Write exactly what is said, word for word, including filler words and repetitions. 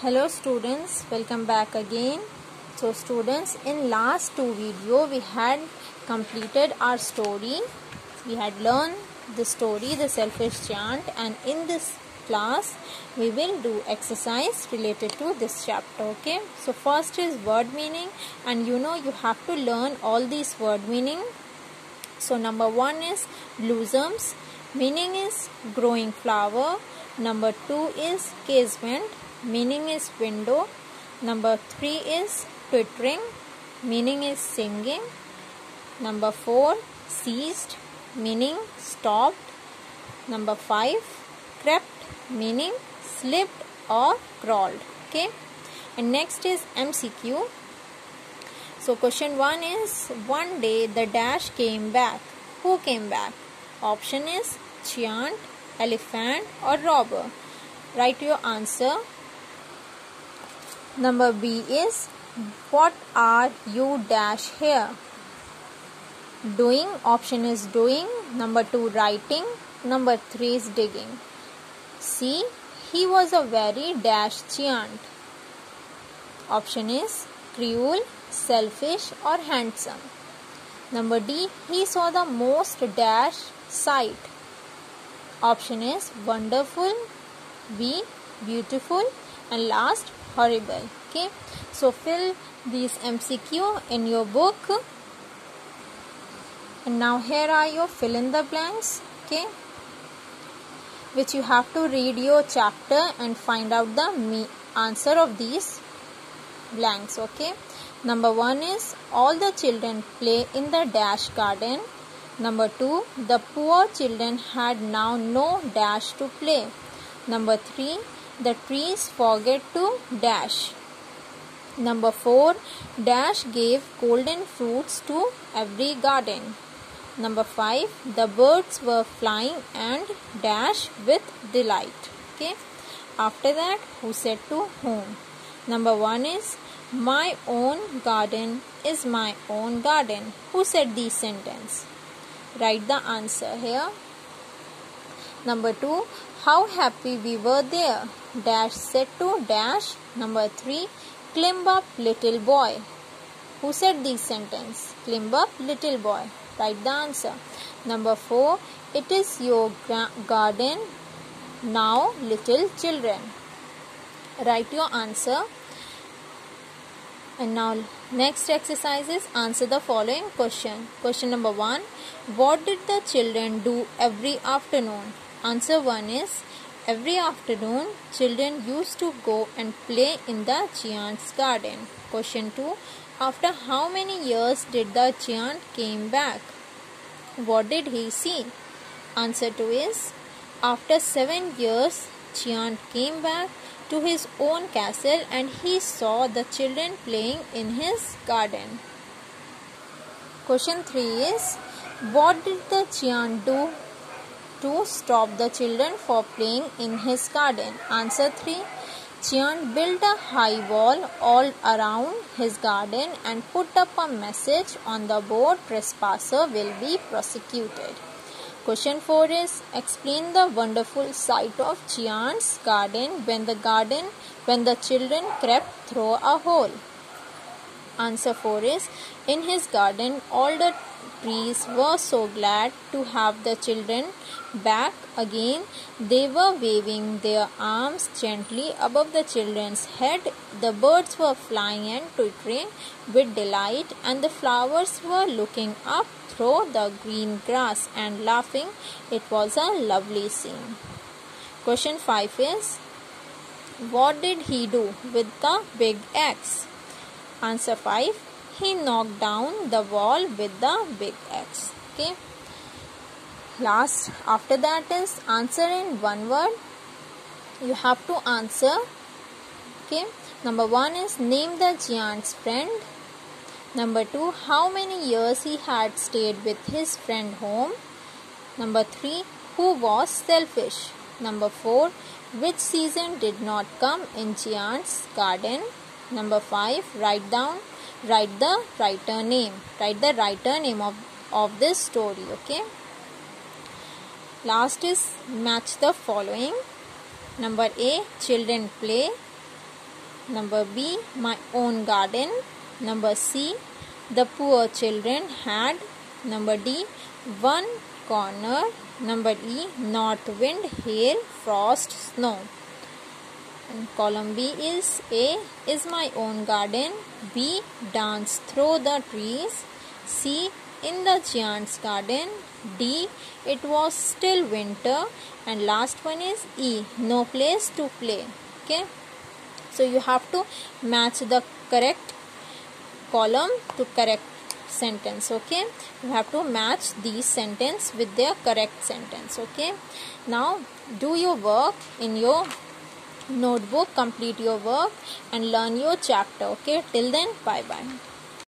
Hello students, welcome back again. So students, in last two video we had completed our story. We had learned the story The Selfish Giant, and in this class we will do exercise related to this chapter. Okay, so first is word meaning, and you know you have to learn all these word meaning. So number one is blossoms, meaning is growing flower. Number two is casement, meaning is window. Number three is twittering, meaning is singing. Number four, ceased, meaning stopped. Number five, crept, meaning slipped or crawled. Okay, and next is M C Q. So question one is, one day the dash came back. Who came back? Option is giant, elephant or robber. Write your answer. Number B is, what are you dash here? Doing. Option is doing. Number two, writing. Number three is digging. C, he was a very dash giant. Option is cruel, selfish or handsome. Number D, he saw the most dash sight. Option is wonderful, B, beautiful, and last, horrible. Okay, so fill these M C Q in your book, and now here are your fill in the blanks. Okay, which you have to read your chapter and find out the me answer of these blanks. Okay, number one is, all the children play in the dash garden. Number two, the poor children had now no dash to play. Number three, the trees forget to dash. Number four, dash gave golden fruits to every garden. Number five, the birds were flying and dash with delight. Okay, after that, who said to whom? Number one is, my own garden is my own garden. Who said this sentence? Write the answer here. Number two, how happy we were there. Dash said to dash. Number three, climb up little boy. Who said this sentence? Climb up little boy. Write the answer. Number four, it is your garden now, little children. Write your answer. And now next exercise is, answer the following question. Question number one, what did the children do every afternoon? Answer one is, every afternoon children used to go and play in the giant's garden. Question two, after how many years did the giant came back? What did he see? Answer two is, after seven years giant came back to his own castle and he saw the children playing in his garden. Question three is, what did the giant do to stop the children from playing in his garden? Answer three, giant built a high wall all around his garden and put up a message on the board, trespasser will be prosecuted. Question four is, explain the wonderful sight of giant's garden when the garden when the children crept through a hole. Answer four is, in his garden all the trees were so glad to have the children back again. They were waving their arms gently above the children's head. The birds were flying and twittering with delight, and the flowers were looking up through the green grass and laughing. It was a lovely scene. Question five is, what did he do with the big axe? Answer five, he knocked down the wall with the big axe. Okay. Last, after that is answer in one word. You have to answer. Okay. Number one is, name the giant's friend. Number two, how many years he had stayed with his friend home. Number three, who was selfish. Number four, which season did not come in giant's garden. Number five, write down, write the writer name. Write the writer name of, of this story. Okay. Last is match the following. Number A, children play. Number B, my own garden. Number C, the poor children had. Number D, one corner. Number E, north wind, hail, frost, snow. And column B is A is my own garden. B, dance through the trees. C, in the giant's garden. D, it was still winter. And last one is E, no place to play. Okay. So you have to match the correct column to correct sentence. Okay. You have to match these sentence with their correct sentence. Okay. Now do your work in your notebook, complete your work and learn your chapter. Okay. Till then, bye bye.